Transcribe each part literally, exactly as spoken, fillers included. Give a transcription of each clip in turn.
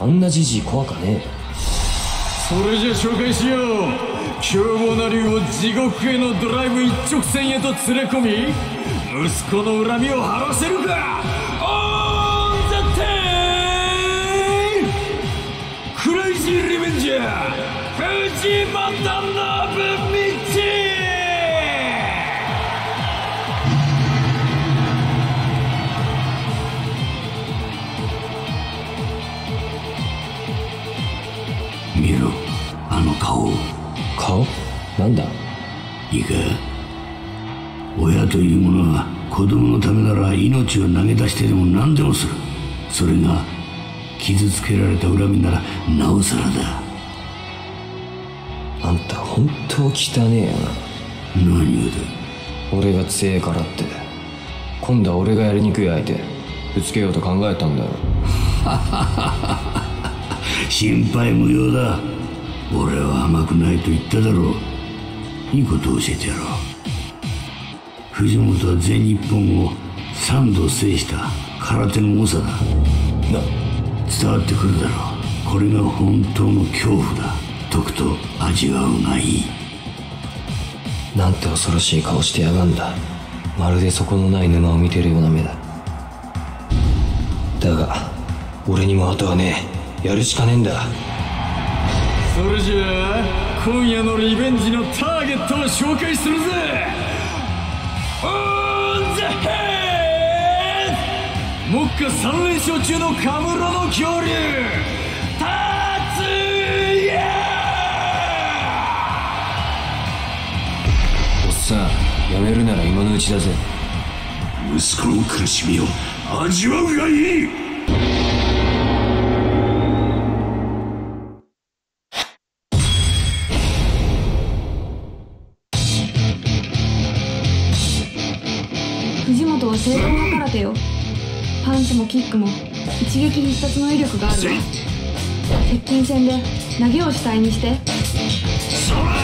あんなじじい怖かねえ。 それじゃ紹介しよう。凶暴な竜を地獄へのドライブ一直線へと連れ込み、息子の恨みを晴らせるか。オンザテイクレイジーリベンジャー藤本信道。 見ろ、あの顔。 顔？なんだ？ いいか、親というものは子供のためなら命を投げ出してでも何でもする。それが傷つけられた恨みならなおさらだ。 あんた本当汚ねえよな。何がだ？ 俺が強えからって今度は俺がやりにくい相手ぶつけようと考えたんだよ。 心配無用だ。俺は甘くないと言っただろう。いいことを教えてやろう。藤本は全日本を三度制した空手の猛者だ。な、伝わってくるだろう。これが本当の恐怖だ。とくと味わうがいい。 なんて恐ろしい顔してやがんだ。まるで底のない沼を見てるような目だ。だが俺にも後はねえ。やるしかねえんだ。 それじゃあ今夜のリベンジのターゲットを紹介するぜ。オンザヘッド、目下さん連勝中のカムロの恐竜達也。 おっさん、やめるなら今のうちだぜ。 息子の苦しみを味わうがいい。 藤本は正当な空手よ。パンチもキックも一撃必殺の威力があるわ。接近戦で投げを主体にして。 そら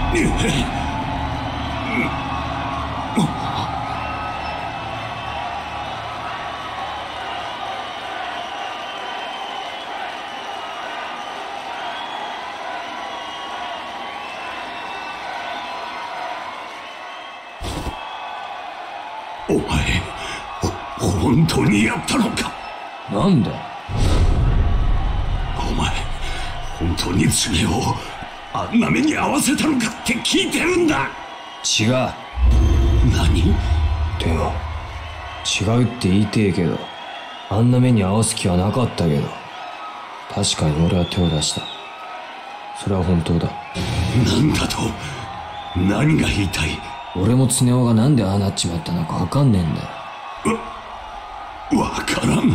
お前、本当にやったのか？ なんで？ お前、本当に爪をあんな目に合わせたのかって聞いてるんだ。 違う。 何？ でも違うって言いてえけど、あんな目に合わす気はなかったけど、確かに俺は手を出した。それは本当だ。 なんだと？何が言いたい？ 俺も常雄がなんでああなっちまったのかわかんねえんだよ。 わ、わからん。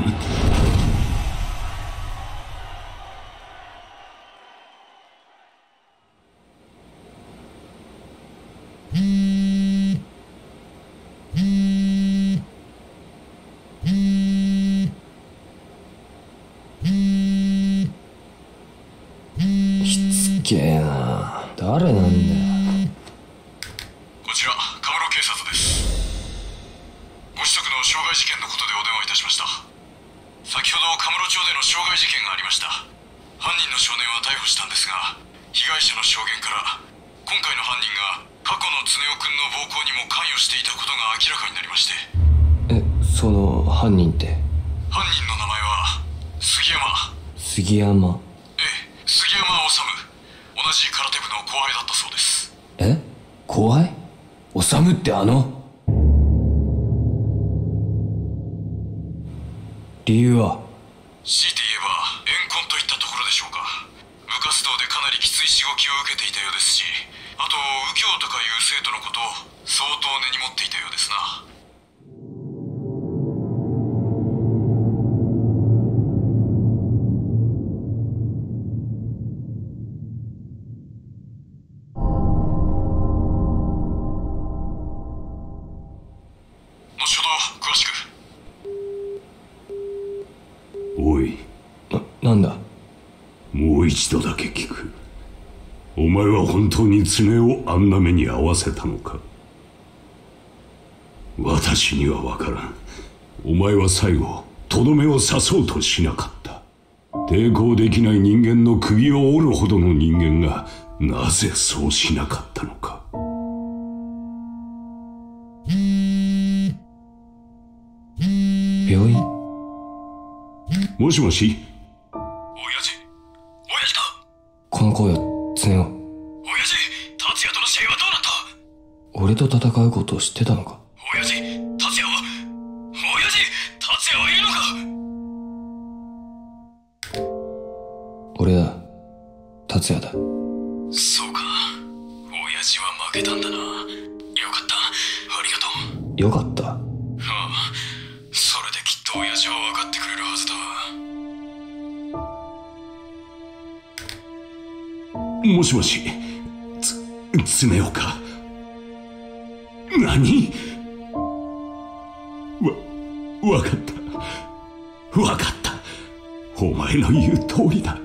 きつけえな。誰なんだよ。 こちらカムロ警察です。ご子息の傷害事件のことでお電話いたしました。先ほどカムロ町での傷害事件がありました。犯人の少年は逮捕したんですが、被害者の証言から今回の犯人が過去の常雄君の暴行にも関与していたことが明らかになりまして。 え、その犯人って？ 犯人の名前は杉山。 杉山？ ええ、杉山治。同じ空手部の後輩だったそうです。 え？後輩？治ってあの？理由は？ 強いて言えば怨恨といったところでしょうか。部活動でかなりきついしごきを受けていたようですし、あと右京とかいう生徒のことを相当根に持っていたようですな。後ほど詳しく。 おい、 な、なんだ？ もう一度だけ聞く。お前は本当に常をあんな目に遭わせたのか？私には分からん。お前は最後とどめを刺そうとしなかった。抵抗できない人間の首を折るほどの人間がなぜそうしなかったのか。 病院？ もしもし。 親父親父か。 この声は常雄。 親父、達也との試合はどうなった？ 俺と戦うことを知ってたのか？ 親父、達也は親父、達也はいるのか？ 俺だ。達也だ。 そうか、親父は負けたんだな。よかった、ありがとう。 よかった。 ああ、それできっと親父は分かってくれるはずだ。 もしもし、つ、常雄か。何？わ、わかった。わかった。お前の言う通りだ。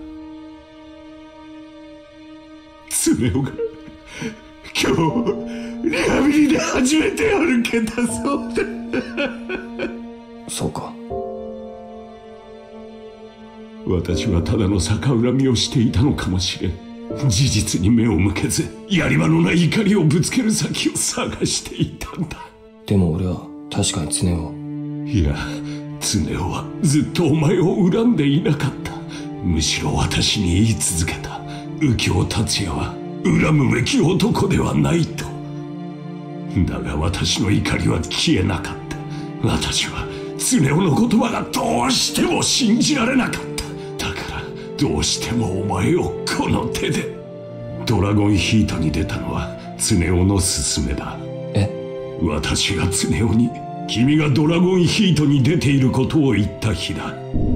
常雄が今日リハビリで初めて歩けたそうだ。 そうか。 私はただの逆恨みをしていたのかもしれん。事実に目を向けず、やり場のない怒りをぶつける先を探していたんだ。 でも俺は確かに常雄を。 いや、常雄はずっとお前を恨んでいなかった。むしろ私に言い続けた。右京達也は恨むべき男ではないと。だが私の怒りは消えなかった。私は常雄の言葉がどうしても信じられなかった。だからどうしてもお前をこの手で。ドラゴンヒートに出たのは常雄の勧めだ。 え？ 私が常雄に君がドラゴンヒートに出ていることを言った日だ。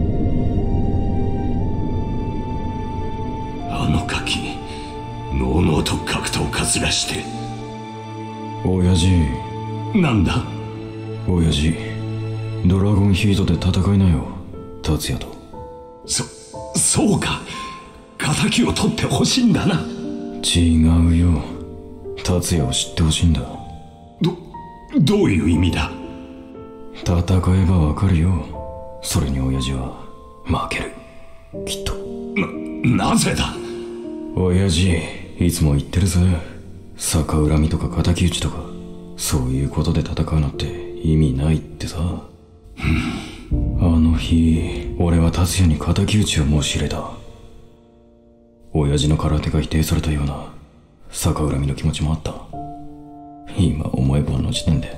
あのガキ、のうのうと格闘かずらして。 親父。 なんだ？ 親父、ドラゴンヒートで戦いなよ、達也と。 そ、そうか。仇を取ってほしいんだな。 違うよ。 達也を知ってほしいんだ。 どどういう意味だ？ 戦えばわかるよ。それに親父は負ける、きっと。 な、なぜだ？ 親父いつも言ってるぜ。逆恨みとか敵討ちとかそういうことで戦うのって意味ないってさ。あの日俺は達也に敵討ちを申し入れた。親父の空手が否定されたような逆恨みの気持ちもあった。今思えばあの時点で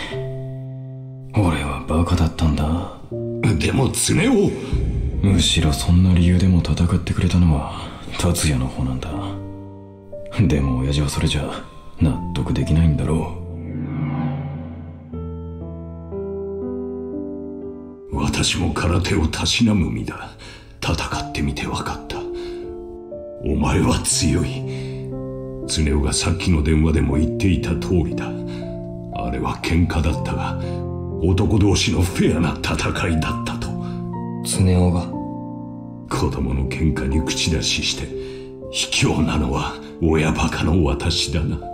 俺はバカだったんだ。 でも常をむしろそんな理由でも戦ってくれたのは達也の方なんだ。でも親父はそれじゃ納得できないんだろう。私も空手をたしなむ身だ。戦ってみて分かった。お前は強い。常雄がさっきの電話でも言っていた通りだ。あれは喧嘩だったが男同士のフェアな戦いだったと。 常雄が子供の喧嘩に口出しして卑怯なのは親バカの私だな。